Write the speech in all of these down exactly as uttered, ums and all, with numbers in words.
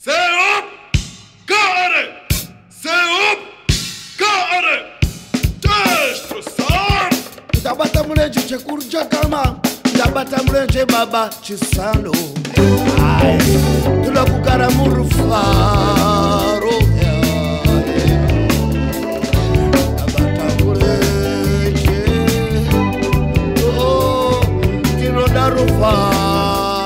Say up! Got it! Say up! Got it! Destro, son! Tabata mlenje chekurja kama Tabata mlenje baba chisalo Ay, tulakukara murufaro Tabata mlenje Oh, kilo darufaro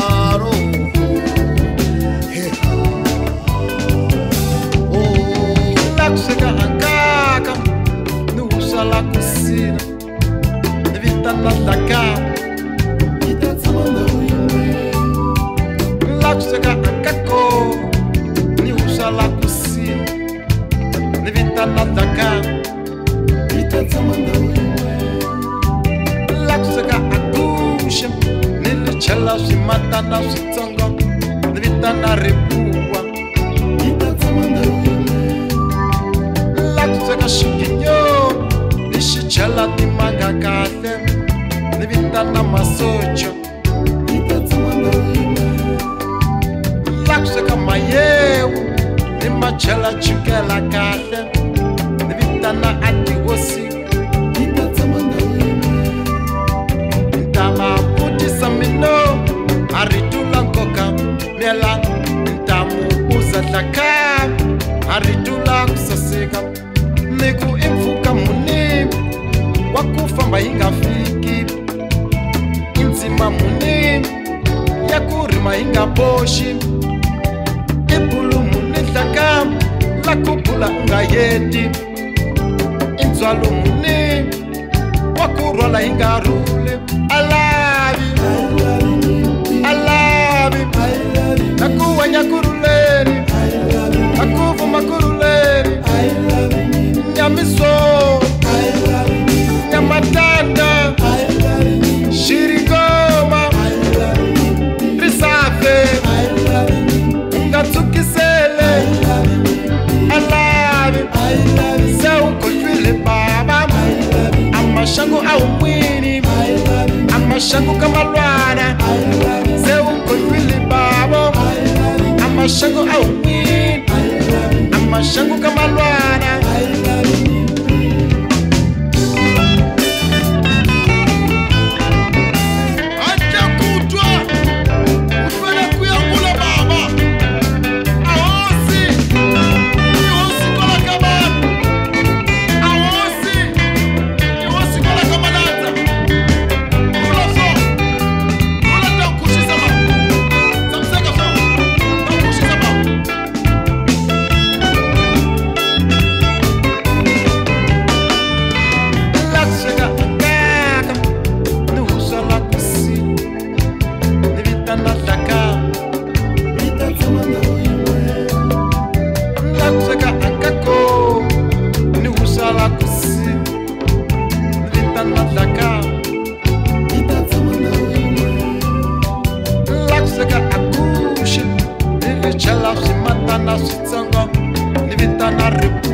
Lakuseka hankaka Nusa la kusina Nevita na daka Lakuseka hankako Nusa la kusina Nevita na daka Lakuseka akusha Nilichela shimata na shitongo Nevita na rebuwa Lakuseka shikinyo Nishichala di manga kate Nevita na masocho Lakuseka mayewu Nimachela chukela kate Nevita na adigosi Ntama putisa mino Aritula koka Miela Ntamu uzataka Aritula kusasika Niku imfuka muni Wakufamba ingafiki Inzima muni Yakurima ingaboshi Ipulu muni taka Lakupula ungayeti Inzwalu muni Wakurola ingarule Alabi Alabi Nakuwa nyakuruleni Nakuvu makuruleni Nyamiso Nyamatanda Shirigoma Risafe Ngatsukisele Alabi Seukotvile baba Amashangu au mwini Amashangu kamalwana Seukotvile baba Amashangu au mwini Amashangu kamalwana Chala shimata na shitsongo Nivita na ribu